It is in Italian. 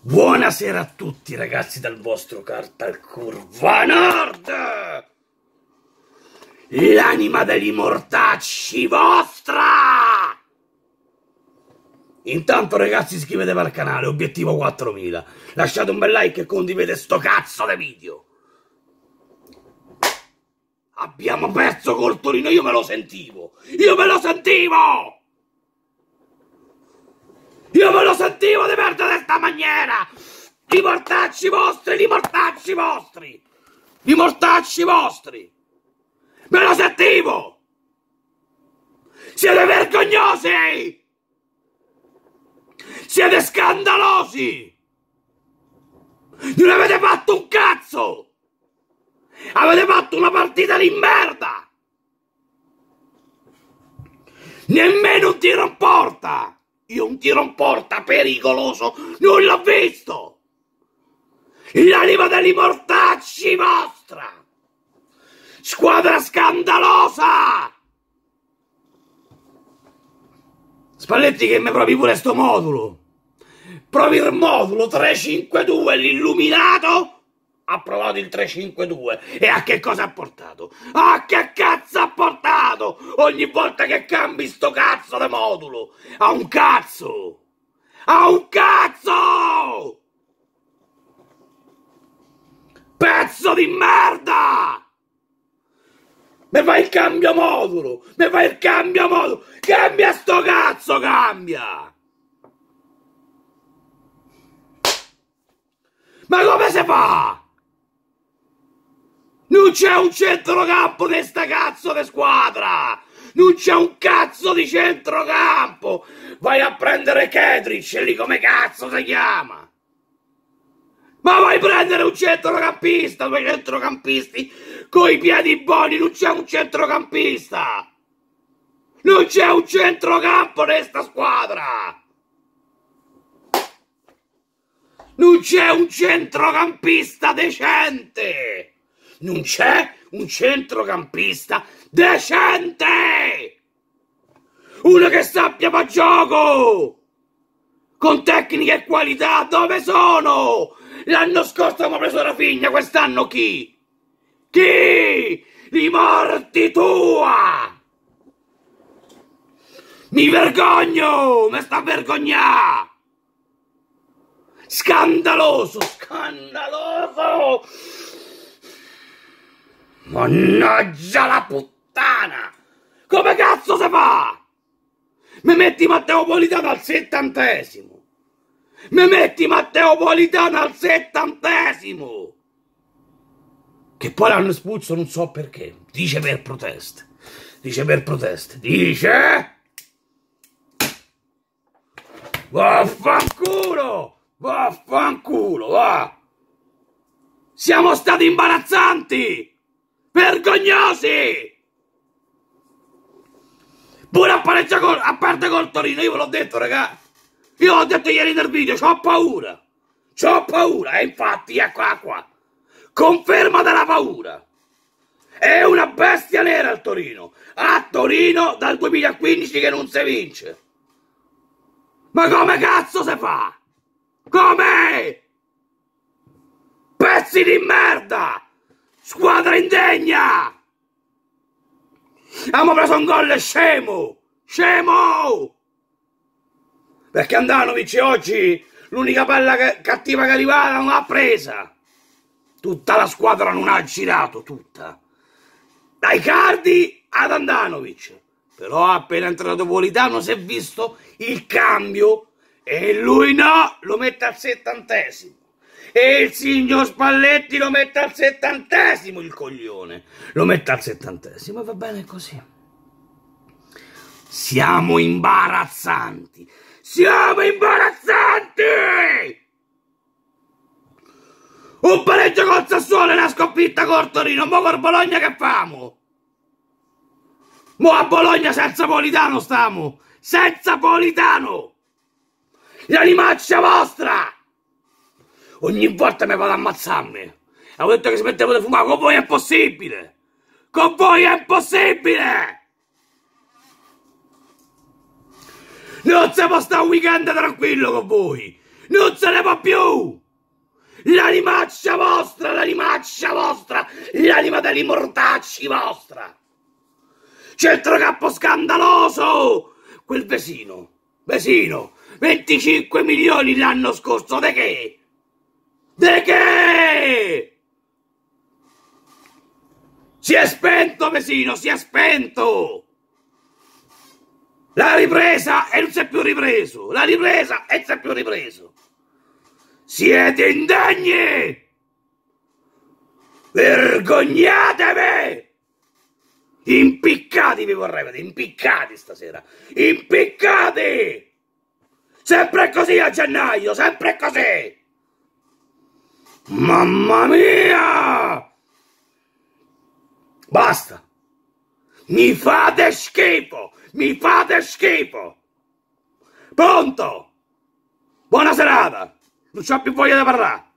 Buonasera a tutti ragazzi dal vostro Cartal Curva Nord! L'anima degli mortacci vostra! Intanto ragazzi iscrivetevi al canale, obiettivo 4000. Lasciate un bel like e condividete sto cazzo di video. Abbiamo perso col Torino, io me lo sentivo! Io me lo sentivo di perdere di sta maniera! I mortacci vostri! I mortacci vostri! I mortacci vostri! Me lo sentivo! Siete vergognosi! Siete scandalosi! Non avete fatto un cazzo! Avete fatto una partita di merda! Nemmeno un tiro in porta! Io un tiro in porta pericoloso non l'ho visto! L'anima degli mortacci vostra! Squadra scandalosa! Spalletti che mi provi pure sto modulo! Provi il modulo 352, l'illuminato! Ha provato il 352 e a che cosa ha portato? A che cazzo ha portato? Ogni volta che cambi sto cazzo di modulo a un cazzo! A un cazzo! Pezzo di merda! Mi fai il cambio modulo! Mi fai il cambio modulo! Cambia sto cazzo, cambia! Ma come si fa? Non c'è un centrocampo di sta cazzo di squadra! Non c'è un cazzo di centrocampo! Vai a prendere Kedric, lì come cazzo si chiama? Ma vai a prendere un centrocampista, due centrocampisti coi piedi buoni, non c'è un centrocampista! Non c'è un centrocampo di sta squadra! Non c'è un centrocampista decente! Non c'è un centrocampista decente! Uno che sappia fa gioco! Con tecnica e qualità, dove sono? L'anno scorso abbiamo preso Rafinha, quest'anno chi? Chi? Li morti tua! Mi vergogno! Mi sta a vergognare! Scandaloso! Scandaloso! Mannaggia la puttana! Come cazzo si fa? Mi metti Matteo Politano al 70°! Mi metti Matteo Politano al 70°! Che poi l'hanno espulso non so perché. Dice per proteste. Dice per proteste. Dice... Vaffanculo! Vaffanculo, va! Siamo stati imbarazzanti! Vergognosi! Pure a pareggiare a parte col Torino, io ve l'ho detto, raga. Io l'ho detto ieri nel video, c'ho paura. C'ho paura, e infatti, eccola qua. Conferma della paura. È una bestia nera il Torino. A Torino dal 2015 che non si vince. Ma come cazzo si fa? Come? Pezzi di merda! Squadra indegna! Abbiamo preso un gol scemo! Scemo! Perché Andanovic oggi l'unica palla cattiva che è arrivata non l'ha presa. Tutta la squadra non ha girato, tutta. Dai Cardi ad Andanovic. Però appena entrato Politano si è visto il cambio e lui no, lo mette al 70°. E il signor Spalletti lo mette al 70°, il coglione. Lo mette al 70°, va bene così. Siamo imbarazzanti. Siamo imbarazzanti! Un pareggio col Sassuolo e una sconfitta col Torino. Mo' col Bologna che famo? Mo' a Bologna senza Politano stiamo. Senza Politano! L'animaccia vostra! Ogni volta mi vado a ammazzarmi. Avevo detto che si metteva di fumare. Con voi è impossibile. Con voi è impossibile. Non si può stare un weekend tranquillo con voi. Non se ne può più! L'animaccia vostra, l'anima degli mortacci vostra! Centrocampo scandaloso! Quel Vesino, 25 milioni l'anno scorso, de che? De che? Si è spento Vesino, si è spento! La ripresa e non si è più ripreso, la ripresa e non si è più ripreso. Siete indegni! Vergognatevi! Impiccati vi vorrei vedere, impiccati stasera, impiccati! Sempre così a gennaio, sempre così! Mamma mia! Basta! Mi fate schifo! Mi fate schifo! Pronto! Buona serata! Non c'ho più voglia di parlare!